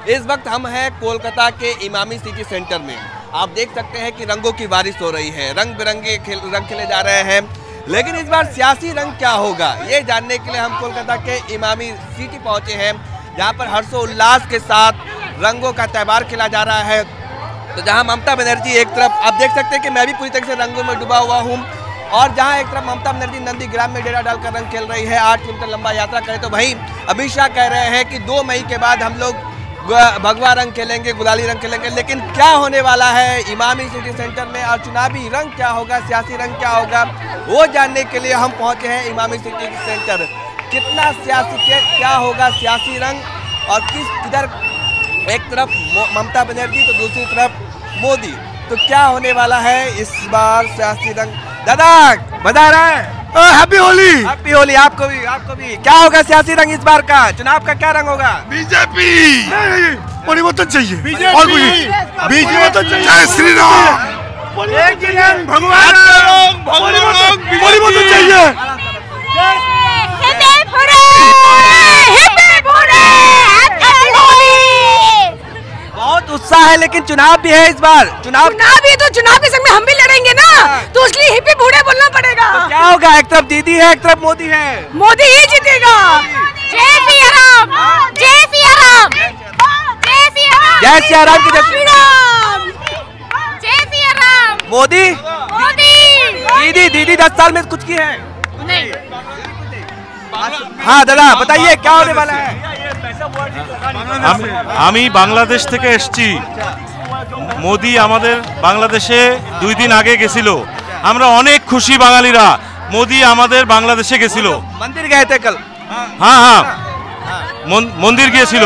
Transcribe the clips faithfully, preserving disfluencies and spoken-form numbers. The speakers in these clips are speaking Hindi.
इस वक्त हम हैं कोलकाता के इमामी सिटी सेंटर में। आप देख सकते हैं कि रंगों की बारिश हो रही है, रंग बिरंगे रंग खिले जा रहे हैं। लेकिन इस बार सियासी रंग क्या होगा, ये जानने के लिए हम कोलकाता के इमामी सिटी पहुंचे हैं, जहां पर हर्षोल्लास के साथ रंगों का त्यौहार खेला जा रहा है। तो जहां ममता बनर्जी एक तरफ, आप देख सकते हैं कि मैं भी पूरी तरह से रंगों में डूबा हुआ हूं, और जहां एक तरफ ममता बनर्जी नंदीग्राम में डेरा डालकर रंग खेल रही है, आठ किलोमीटर लंबा यात्रा करें, तो वहीं अमित शाह कह रहे हैं कि दो मई के बाद हम लोग भगवा रंग खेलेंगे, गुलाली रंग खेलेंगे। लेकिन क्या होने वाला है इमामी सिटी सेंटर में और चुनावी रंग क्या होगा, सियासी रंग क्या होगा, वो जानने के लिए हम पहुंचे हैं इमामी सिटी सेंटर। कितना सियासी के क्या होगा सियासी रंग, और किस किधर एक तरफ ममता बनर्जी तो दूसरी तरफ मोदी, तो क्या होने वाला है इस बार सियासी रंग। दादा बता रहा है हैप्पी होली। हैप्पी होली आपको भी, आपको भी। क्या होगा सियासी रंग इस बार का, चुनाव का क्या रंग होगा? बीजेपी। परिवर्तन चाहिए और कुछ बीजेपी। जय श्री राम। भगवान परिवर्तन चाहिए। बहुत उत्साह है, लेकिन चुनाव भी है इस बार। चुनाव चुनाव भी तो चुनाव के संग में हम भी लड़ेंगे ना, तो इसलिए हिप्पी बूढ़े बोलना पड़ेगा। तो क्या होगा, एक तरफ दीदी है एक तरफ मोदी है, मोदी ही जीतेगा। जय सिया राम, जय सिया राम, जय सिया राम, जय सिया राम की जय राम, जय सिया राम। मोदी मोदी दीदी दीदी दस साल में कुछ की है नहीं। हाँ दादा बताइए क्या होने वाला है। আমি বাংলাদেশ থেকে এসেছি। মোদি আমাদের বাংলাদেশে দুই দিন আগে গেছিল, আমরা অনেক খুশি বাঙালিরা। মোদি আমাদের বাংলাদেশে গেছিল। मंदिर गए थे कल? हाँ हाँ मंदिर গিয়েছিল।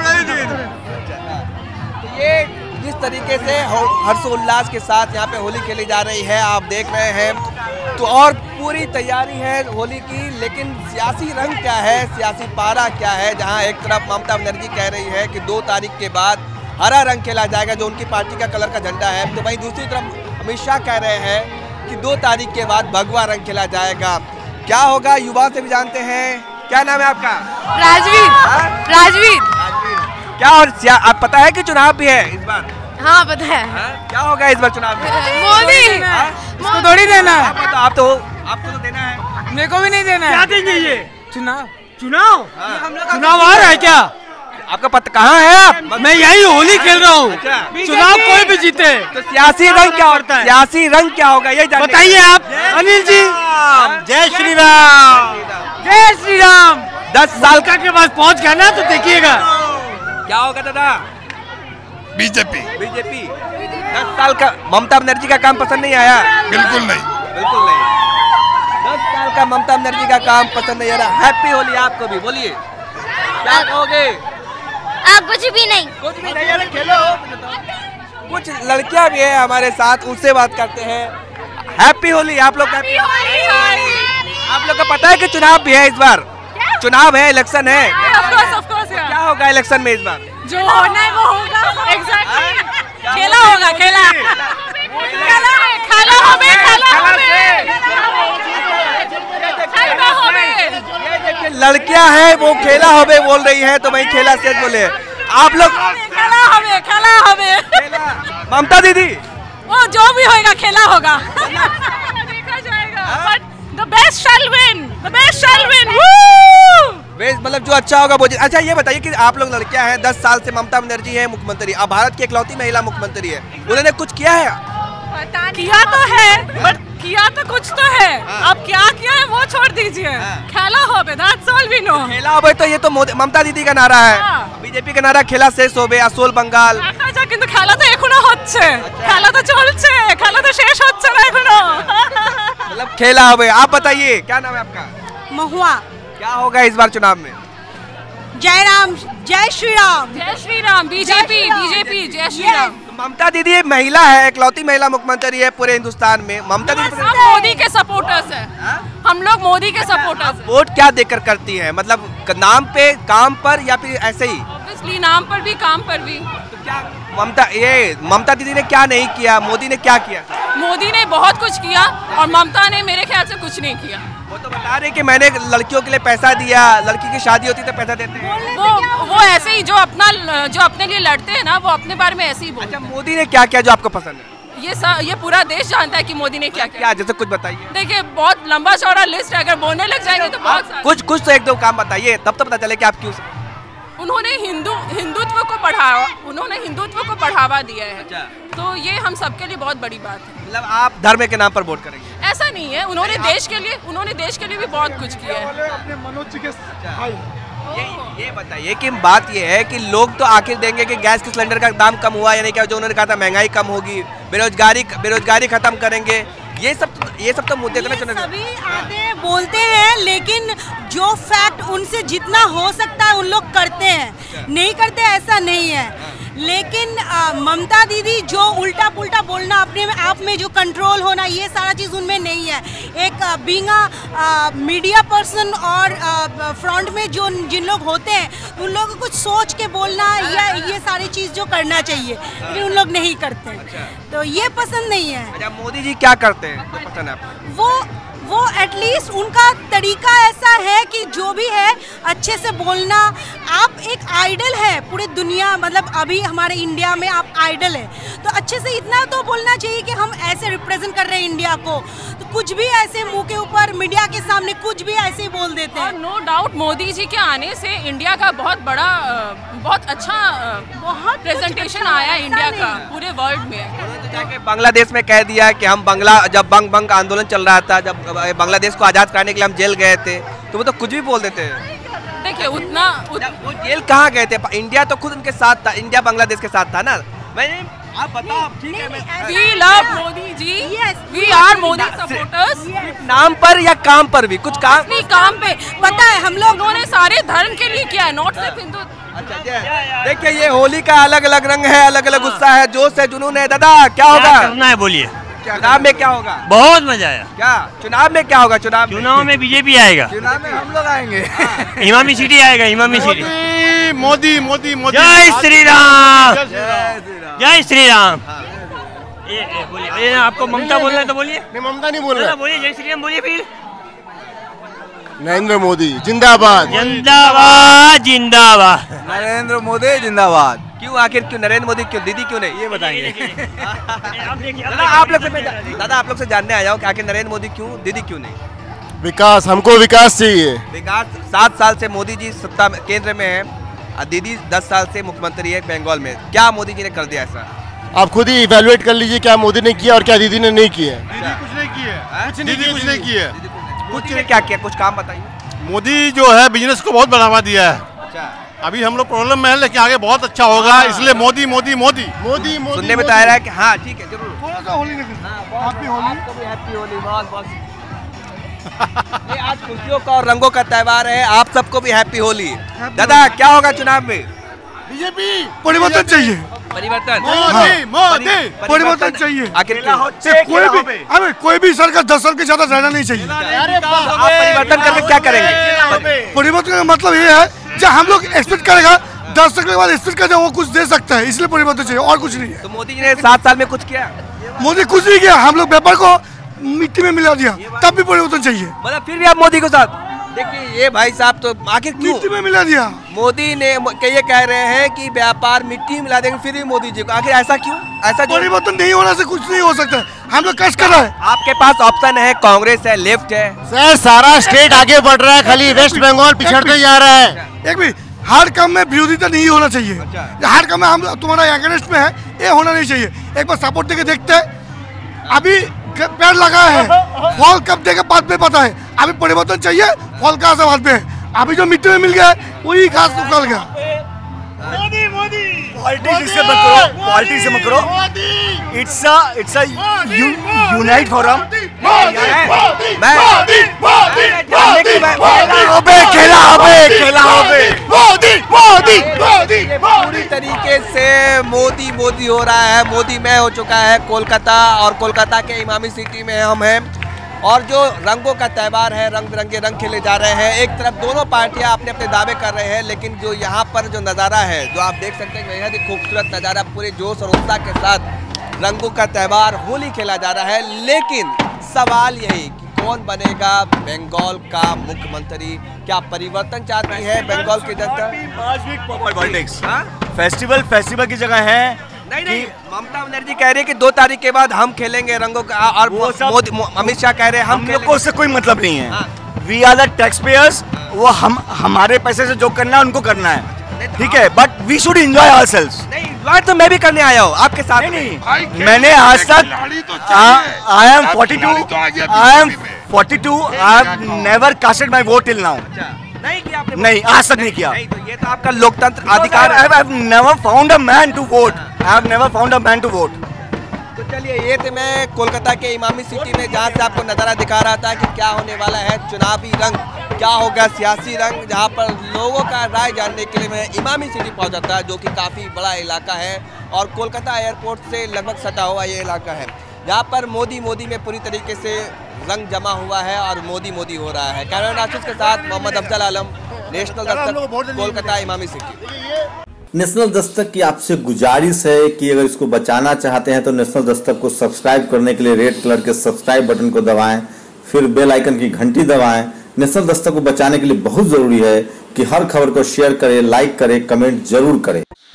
ये जिस तरीके से हर्षोल्लास के साथ यहाँ पे होली खेली जा रही है, आप देख रहे हैं, तो और पूरी तैयारी है होली की। लेकिन सियासी रंग क्या है, सियासी पारा क्या है, जहाँ एक तरफ ममता बनर्जी कह रही है कि दो तारीख के बाद हरा रंग खेला जाएगा जो उनकी पार्टी का कलर का झंडा है, तो वहीं दूसरी तरफ अमित शाह कह रहे हैं कि दो तारीख के बाद भगवा रंग खेला जाएगा। क्या होगा युवा से भी जानते हैं। क्या नाम है आपका? राजवीर। राजवीर क्या, और आप पता है कि चुनाव भी है इस बार? हाँ पता है। हा? क्या होगा इस बार चुनाव में? मोदी इसको थोड़ी देना है। आप तो, आप तो आपको तो देना है, मेरे को भी नहीं देना है। क्या देंगे ये चुनाव चुनाव चुनाव आ रहा है क्या? आपका पता कहाँ है आप? मैं यही होली खेल रहा हूँ। अच्छा। चुनाव कोई भी जीते, तो सियासी रंग क्या होता है, सियासी रंग क्या होगा ये जानने बताइए आप अनिल जी। जय श्री राम, जय श्री राम। दस साल का के बाद पहुँच गया ना, तो देखिएगा क्या होगा दादा। बीजेपी। बीजेपी दस साल का ममता बनर्जी का काम पसंद नहीं आया? बिल्कुल नहीं, बिल्कुल नहीं। दस साल का ममता बनर्जी का काम पसंद नहीं आ रहा। हैप्पी होली आपको भी, बोलिए क्या कहोगे? आप कुछ भी नहीं, कुछ भी नहीं, अरे खेलो। कुछ लड़कियां भी है हमारे साथ, उससे बात करते हैं। हैप्पी होली आप लोग। आप लोग को पता है कि चुनाव भी है इस बार? चुनाव है, इलेक्शन है। Of course, of course, yeah. क्या होगा इलेक्शन में इस बार? जो होना है वो होगा। Exactly. खेला होगा, खेला खेला है, खेला होबे, खेला होबे, खेला होबे। लड़कियां हैं वो खेला होबे बोल रही है, तो वही खेला से बोले आप लोग। खेला होबे, खेला होबे। ममता दीदी वो जो भी होगा खेला होगा। देखा जाएगा। But the best shall win. The best shall win. Woo! Best मतलब जो अच्छा होगा वो। अच्छा ये बताइए कि आप लोग लड़कियां हैं, दस साल से ममता बनर्जी है मुख्यमंत्री, अब भारत की इकलौती महिला मुख्यमंत्री है, उन्होंने कुछ किया है? किया तो है, बट किया तो कुछ तो है। अब क्या किया है वो छोड़ दीजिए। खेला होबे, that's all we know। खेला होबे तो ये तो ममता दीदी का नारा है, बीजेपी का नारा खेला शेष होबे, असोल बंगाल। দেখা যাক, কিন্তু খেলা তো এখনো হচ্ছে, খেলা তো চলছে, খেলা তো শেষ হচ্ছে না এখনো। मतलब खेला होबे। आप बताइए क्या नाम है आपका? महुआ। क्या होगा इस बार चुनाव में? जय राम, जय श्री राम, जय श्री राम। बीजेपी बीजेपी जय श्री राम। ममता दीदी एक महिला है, इकलौती महिला मुख्यमंत्री है पूरे हिंदुस्तान में। ममता दीदी हम मोदी के सपोर्टर्स हैं, हम लोग मोदी के सपोर्टर्स। वोट क्या देकर करती है, मतलब नाम पे, काम पर, या फिर ऐसे ही? ऑब्वियसली नाम पर भी काम पर भी। तो क्या ममता ये ममता दीदी ने क्या नहीं किया, मोदी ने क्या किया? मोदी ने बहुत कुछ किया और ममता ने मेरे ख्याल से कुछ नहीं किया। वो तो बता रहे कि मैंने लड़कियों के लिए पैसा दिया, लड़की की शादी होती तो पैसा देते हैं। वो वो वो ऐसे ही जो अपना जो अपने लिए लड़ते हैं ना, वो अपने बारे में ऐसे ही बोलते अच्छा, मोदी ने क्या किया जो आपको पसंद है? हैं। ये सा, ये पूरा देश जानता है कि मोदी ने क्या किया। क्या, जैसे कुछ बताइए। देखिए, बहुत लंबा चौड़ा लिस्ट है, अगर बोलने लग जाएंगे तो बहुत सारे। कुछ कुछ तो एक दो काम बताइए, तब तो पता चले कि आप क्यों। उन्होंने हिंदू हिंदुत्व को बढ़ावा उन्होंने हिंदुत्व को बढ़ावा दिया है। अच्छा। तो ये हम सबके लिए बहुत बड़ी बात है। मतलब आप धर्म के नाम पर वोट करेंगे? ऐसा नहीं है, उन्होंने देश के लिए उन्होंने देश के लिए भी बहुत कुछ किया है। ये ये बताइए कि बात ये है कि लोग तो आखिर देंगे कि गैस के सिलेंडर का दाम कम हुआ या नहीं, क्या जो उन्होंने कहा था महंगाई कम होगी, बेरोजगारी बेरोजगारी खत्म करेंगे, ये सब ये सब तो मुद्दे थे ना। ये सभी आते बोलते हैं, लेकिन जो फैक्ट उनसे जितना हो सकता है उन लोग करते हैं, नहीं करते ऐसा नहीं है। लेकिन आ, ममता दीदी जो उल्टा पुल्टा बोलना, अपने में आप में जो कंट्रोल होना, ये सारा चीज़ उनमें नहीं है। एक बीइंग अ मीडिया पर्सन और फ्रंट में जो जिन लोग होते हैं, उन लोगों को कुछ सोच के बोलना या ये सारी चीज़ जो करना चाहिए, लेकिन उन लोग नहीं करते, तो ये पसंद नहीं है। अच्छा, मोदी जी क्या करते हैं जो पसंद है आपको? वो वो एटलीस्ट उनका तरीका ऐसा है कि जो भी है अच्छे से बोलना। आप एक आइडल है पूरी दुनिया, मतलब अभी हमारे इंडिया में आप आइडल है, तो अच्छे से इतना तो बोलना चाहिए कि हम ऐसे रिप्रेजेंट कर रहे हैं इंडिया को। तो कुछ भी ऐसे मुंह के ऊपर मीडिया के सामने कुछ भी ऐसे ही बोल देते हैं। नो डाउट मोदी जी के आने से इंडिया का बहुत बड़ा, बहुत अच्छा बहुत प्रेजेंटेशन अच्छा आया ऐसा इंडिया नहीं। का पूरे वर्ल्ड में। उन्होंने जाके बांग्लादेश में कह दिया कि हम बांग्ला जब बंग बंग आंदोलन चल रहा था, जब बांग्लादेश को आजाद कराने के लिए हम जेल गए थे, तो वो तो कुछ भी बोल देते हैं। देखिए उतना उत... वो जेल कहाँ गए थे? इंडिया तो खुद उनके साथ था, इंडिया बांग्लादेश के साथ था ना। मैंने आप बताओ, ठीक है, मैं we love Modi ji, we are Modi supporters. नाम पर या काम पर भी कुछ काम? अपनी काम पे पता है, हम लोग उन्होंने सारे धर्म के लिए किया है, नॉट सिर्फ हिंदू। अच्छा, देखिए ये होली का अलग अलग रंग है, अलग अलग उत्साह है, जोश है, जुनून है। दादा क्या होगा? करना है बोलिए। चुनाव में क्या होगा? बहुत मजा आया। क्या चुनाव में क्या होगा? चुनाव चुनाव में बीजेपी आएगा। चुनाव में हम लोग आएंगे। इमामी सिटी आएगा, इमामी सिटी। मोदी मोदी मोदी। जय श्री राम, जय श्री राम। जय श्री राम। ये ये बोलिए, ये आपको ममता बोलना है तो बोलिए। नहीं, ममता नहीं बोल रहा। बोलिए जय श्री राम बोलिए फिर। नरेंद्र मोदी जिंदाबाद। जिंदाबाद जिंदाबाद। नरेंद्र मोदी जिंदाबाद। क्यों, आखिर क्यों नरेंद्र मोदी, क्यों दीदी क्यों नहीं, ये बताइए। दादा आप लोग से मैं दादा आप लोग से जानने आया हूँ कि आखिर नरेंद्र मोदी क्यों, दीदी क्यों नहीं? विकास, हमको विकास चाहिए। विकास, सात साल से मोदी जी सत्ता में केंद्र में है और दीदी दस साल से मुख्यमंत्री है बंगाल में। क्या मोदी जी ने कर दिया ऐसा? आप खुद ही इवैल्यूएट कर लीजिए, क्या मोदी ने किया और क्या दीदी ने नहीं किया। दीदी कुछ नहीं किया, कुछ दीदी कुछ नहीं किया। मोदी ने क्या किया, कुछ काम बताइए। मोदी जो है बिजनेस को बहुत बढ़ावा दिया है। अच्छा, अभी हम लोग प्रॉब्लम में है, लेकिन आगे बहुत अच्छा होगा, इसलिए मोदी मोदी मोदी मोदी मोदी। सुनने में तो आ रहा है कि हाँ ठीक है, जरूर। थोड़ा सा होली हैप्पी होली, आपको भी हैप्पी होली, बहुत बहुत। ये आज खुशियों का और रंगों का त्योहार है, आप सबको भी हैप्पी होली। दादा क्या होगा चुनाव में? बीजेपी परिवर्तन चाहिए। परिवर्तन, मोदी मोदी परिवर्तन चाहिए। आखिर कोई भी अरे कोई भी सरकार दस साल के ज्यादा रहना नहीं चाहिए। आप परिवर्तन करके क्या करेंगे? परिवर्तन का मतलब ये है जब हम लोग एक्सपेक्ट करेगा दस साल के बाद एक्सपेक्ट करेगा वो कुछ दे सकता है, इसलिए परिवर्तन चाहिए और कुछ नहीं है। तो मोदी जी ने सात साल में कुछ किया? मोदी कुछ नहीं किया, हम लोग व्यापार को मिट्टी में मिला दिया, तब भी परिवर्तन चाहिए। मतलब फिर भी आप मोदी के साथ? देखिए ये भाई साहब तो आखिर क्यों मिट्टी में मिला दिया? मोदी ने ये कह रहे हैं कि व्यापार मिट्टी में मिला देंगे, फिर भी मोदी जी को आखिर ऐसा क्यों? ऐसा परिवर्तन नहीं होने से कुछ नहीं हो सकता, हम लोग कष्ट कर रहे हैं। आपके पास ऑप्शन है, कांग्रेस है, लेफ्ट है। सर सारा स्टेट आगे बढ़ रहा है, खाली वेस्ट बंगाल पिछड़ते जा रहा है। एक भी हर काम में विरोधिता नहीं होना चाहिए। हर काम में हम तुम्हारा अगेंस्ट में है, ये होना नहीं चाहिए। एक बार सपोर्ट देके देखते हैं, अभी पेड़ लगा है, फल कब देगा बाद में पता है। अभी परिवर्तन चाहिए, फल का आशा बाद में। अभी जो मिट्टी में मिल गया वही घास उखड़ गया। मोदी मोदी पॉलिटिक्स से मत करो, पॉलिटिक्स से मत करो। It's a it's a unite forum. खेला होबे खेला होबे मोदी मोदी मोदी पूरी तरीके से मोदी मोदी हो रहा है। मोदी में हो चुका है कोलकाता, और कोलकाता के इमामी सिटी में हम हैं, और जो रंगों का त्यौहार है, रंग बिरंगे रंग खेले जा रहे हैं। एक तरफ दोनों पार्टियां अपने अपने दावे कर रहे हैं, लेकिन जो यहाँ पर जो नज़ारा है, जो आप देख सकते हैं, बेहद ही खूबसूरत नज़ारा, पूरे जोश और उत्साह के साथ रंगों का त्यौहार होली खेला जा रहा है। लेकिन सवाल यही कि कौन बनेगा बंगाल का मुख्यमंत्री? क्या परिवर्तन चाहती है बंगाल की जनता? फेस्टिवल फेस्टिवल की जगह है। नहीं नहीं, ममता बनर्जी कह रही है कि दो तारीख के बाद हम खेलेंगे रंगों का, और मोदी अमित शाह कह रहे हैं हम हम लोग को उससे कोई मतलब नहीं है। हाँ। We are the tax payers, वो हम हमारे पैसे से जो करना है उनको करना है, ठीक है, but we should enjoy ourselves. नहीं, बात तो मैं भी करने आया हूँ आपके साथ। नहीं, नहीं मैंने आज तक I am forty two I am forty two I have never casted my vote till now. नहीं किया आपने? नहीं, आज तक नहीं किया। नहीं, तो ये तो आपका लोकतंत्र अधिकार है। I have never found a man to vote. I have never found a man to vote. तो चलिए, ये थे मैं कोलकाता के इमामी सिटी में, जहाँ से आपको नज़ारा दिखा रहा था कि क्या होने वाला है चुनावी रंग, क्या होगा सियासी रंग, जहाँ पर लोगों का राय जानने के लिए मैं इमामी सिटी पहुँचा था, जो कि काफ़ी बड़ा इलाका है और कोलकाता एयरपोर्ट से लगभग सटा हुआ ये इलाका है, जहाँ पर मोदी मोदी में पूरी तरीके से रंग जमा हुआ है और मोदी मोदी हो रहा है। कैमरा आशीष के साथ मोहम्मद अफजल आलम, national Dastak, Kolkata Emami city. National Dastak की आपसे गुजारिश है कि अगर इसको बचाना चाहते हैं तो नेशनल दस्तक को सब्सक्राइब करने के लिए रेड कलर के सब्सक्राइब बटन को दबाएं, फिर बेल आइकन की घंटी दबाएं। नेशनल दस्तक को बचाने के लिए बहुत जरूरी है कि हर खबर को शेयर करें, लाइक करें, कमेंट जरूर करें।